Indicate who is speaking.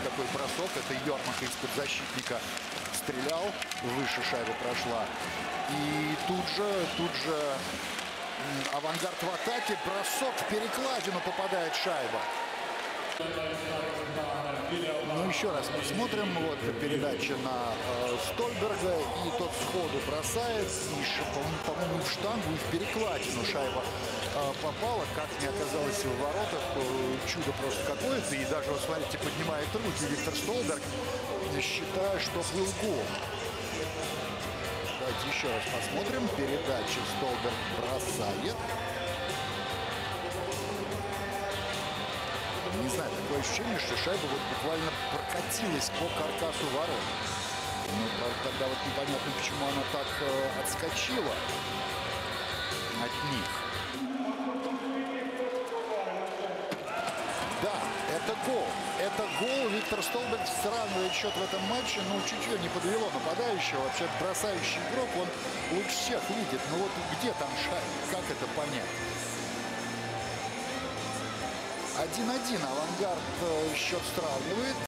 Speaker 1: какой бросок. Это Йормак из-под защитника стрелял. Выше шайба прошла. И тут же Авангард в атаке. Бросок в перекладину, попадает шайба. Ну, еще раз мы смотрим. Вот передача на Стольберга. И тот сходу бросает. И, по-моему, в штангу и в перекладину шайба попала. Как не оказалось в воротах. Чудо просто какое-то. И даже, вот смотрите, поднимает руки Виктор Стольберг, считая, что был гол. Давайте еще раз посмотрим. Передача. Стольберг бросает. Не знаю, такое ощущение, что шайба вот буквально прокатилась по каркасу ворот. Ну, тогда вот непонятно, почему она так отскочила от них. Да, это гол. Это гол. Виктор Стольберг сравнивает счет в этом матче. Ну, чуть-чуть не подвело нападающего. Вообще бросающий игрок, он лучше всех видит. Ну вот где там шайба? Как это понять? 1-1. Авангард счет сравнивает.